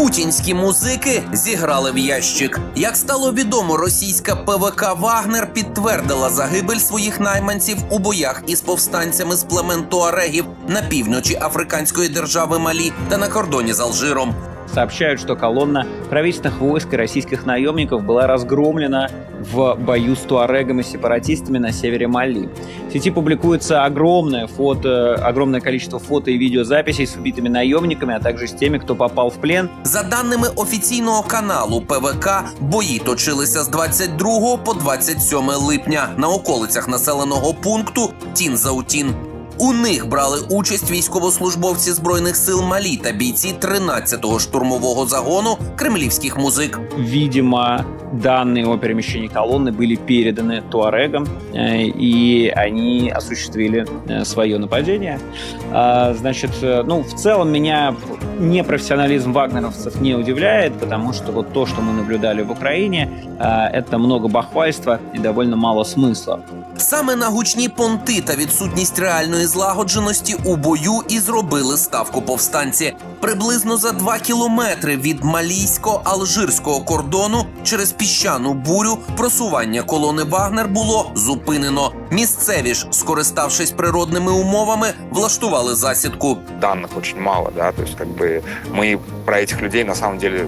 Путінські музики зіграли в ящик. Як стало відомо, російська ПВК «Вагнер» підтвердила загибель своїх найманців у боях із повстанцями з племен туарегів на півночі африканської держави Малі та на кордоні з Алжиром. Сообщают, что колонна правительственных войск и российских наемников была разгромлена в бою с туарегами и сепаратистами на севере Мали. В сети публикуется огромное количество фото и видеозаписей с убитыми наемниками, а также с теми, кто попал в плен. За даними офіційного каналу ПВК, бої точилися з 22 по 27 липня на околицях населеного пункту Тін-Заутін. У них брали участь військовослужбовці Збройних сил Малі та бійці 13-го штурмового загону кремлівських музик. Видимо, данные о перемещении колонны были переданы туарегам, и они осуществили свое нападение. В целом меня непрофессионализм вагнеровцев не удивляет, потому что вот то, что мы наблюдали в Украине, это много бахвальства и довольно мало смысла. Саме на гучні понти та відсутність реальної злагодженості у бою і зробили ставку повстанці. Приблизно за 2 кілометри від малійсько-алжирського кордону через піщану бурю просування колони «Вагнер» було зупинено. Місцеві ж, скориставшись природними умовами, влаштували засідку. Даних дуже мало, да, то есть мы про этих людей на самом деле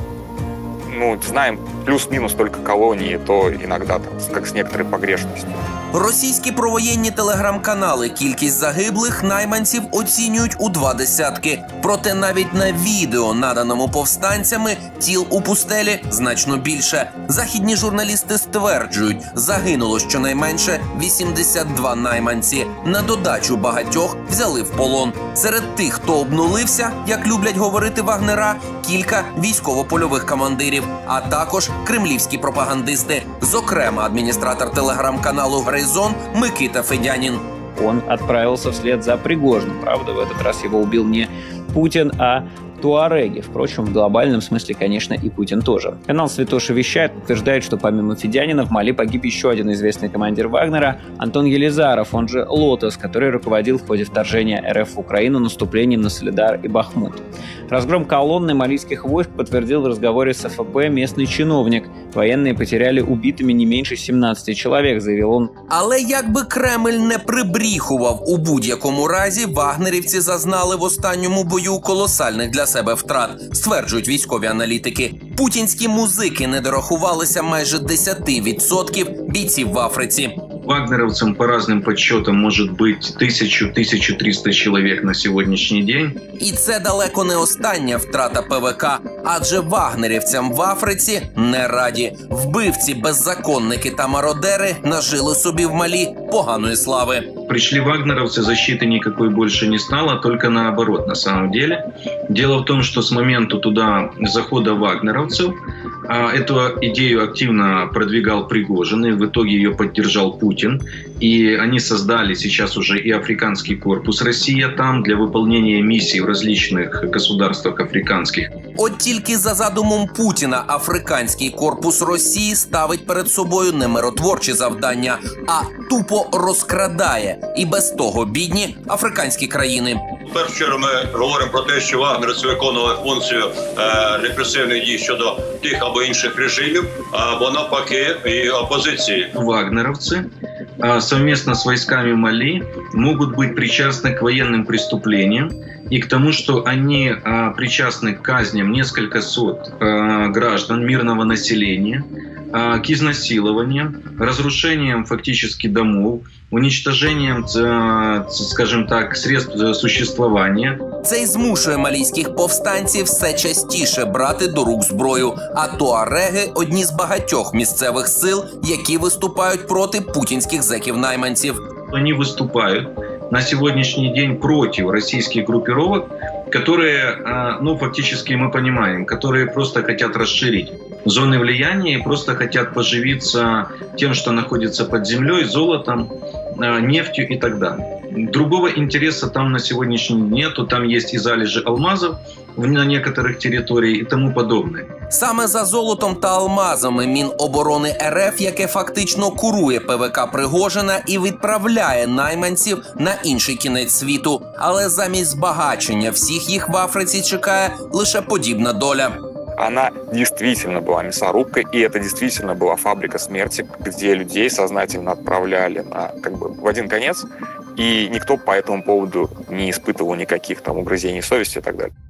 знаем плюс-минус только колонии, то иногда как с некоторой погрешностью. Російські провоєнні телеграм-канали кількість загиблих найманців оцінюють у 2 десятки. Проте навіть на відео, наданому повстанцями, тіл у пустелі значно більше. Західні журналісти стверджують, загинуло щонайменше 82 найманці. На додачу багатьох взяли в полон. Серед тих, хто обнулився, як люблять говорити вагнера, кілька військово-польових командирів, а також кремлівські пропагандисти. Зокрема, адміністратор телеграм-каналу «Грейзон» Микита Федянін. Он отправился вслед за Пригожиным. Правда, в этот раз его убил не Путин, а туареги. Впрочем, в глобальном смысле, конечно, и Путин тоже. Канал «Святоша вещает» утверждает, что помимо Федянина в Мали погиб еще один известный командир Вагнера – Антон Елизаров, он же Лотос, который руководил в ходе вторжения РФ в Украину наступлением на Солидар и Бахмут. Разгром колонны малийских войск подтвердил в разговоре с ФСБ местный чиновник. Военные потеряли убитыми не меньше 17 человек, заявил он. Але якби Кремль не прибріхував, у будь-якому разі вагнерівці зазнали в останньому бою колосальних для себе втрат, стверджують військові аналітики. Путінські музики не дорахувалися майже 10% бійців в Африці. Вагнеровцам по разным подсчетам может быть 1000-1300 человек на сегодняшний день. І це далеко не остання втрата ПВК, адже вагнерівцям в Африці не раді. Вбивці, беззаконники та мародери нажили собі в Малі поганої слави. Пришли вагнеровцы, защиты никакой больше не стало, только наоборот на самом деле. Дело в том, что с момента туда захода вагнеровцев эту идею активно продвигал Пригожин, и в итоге ее поддержал Путин. И они создали сейчас уже и африканский корпус «Россия» там для выполнения миссий в различных государствах африканских. От тільки за задумом Путіна африканський корпус Росії ставить перед собою не миротворчі завдання, а тупо розкрадає. І без того бідні африканські країни. В першу чергу ми говоримо про те, що вагнерівці виконували функцію репресивних дій щодо тих або інших режимів, або навпаки і опозиції. Вагнеровцы совместно с войсками Мали могут быть причастны к военным преступлениям и к тому, что они причастны к казням несколько сот граждан мирного населения, к изнасилованиям, разрушениям фактически домов, уничтожением, скажем так, средств существования. Це й змушує малійських повстанців все частіше брати до рук зброю. А туареги – одні з багатьох місцевих сил, які виступають проти путінських зеків-найманців. Они выступают на сегодняшний день против российских группировок, которые, фактически мы понимаем, которые просто хотят расширить зоны влияния и просто хотят поживиться тем, что находится под землей, золотом, нефтью и так далее. Другого интереса там на сегодняшний день нету. Там есть и залежи алмазов, на некоторых территориях и тому подобное. Саме за золотом та алмазами Міноборони РФ, яке фактично курує ПВК Пригожина і відправляє найманців на інший кінець світу. Але замість збагачення всіх їх в Африці чекає лише подібна доля. Она действительно была мясорубкой, и это действительно была фабрика смерти, где людей сознательно отправляли в один конец, и никто по этому поводу не испытывал никаких угрызений совести и так далее.